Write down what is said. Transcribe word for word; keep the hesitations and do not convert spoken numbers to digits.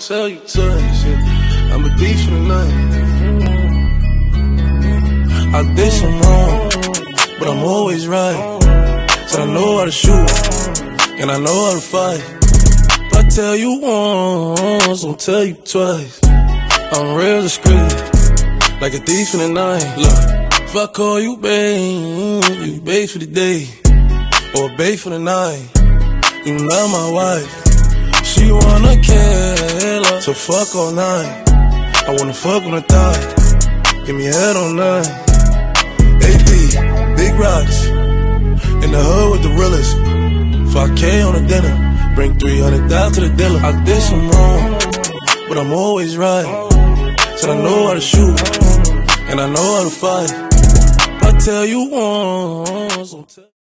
tell you twice. Yeah. I'm a thief for the night. I did some wrong, but I'm always right. Said I know how to shoot, and I know how to fight. If I tell you once, I'll tell you twice. I'm real discreet, like a thief in the night. Look, if I call you babe, you babe for the day, or babe for the night. You not my wife. She wanna kill her, so fuck all night. I wanna fuck on the thigh, give me head on nine. A P, big rocks, in the hood with the realest. five K on the dinner, bring three hundred thousand to the dealer. I did some wrong, but I'm always right. Said I know how to shoot, and I know how to fight. If I tell you once,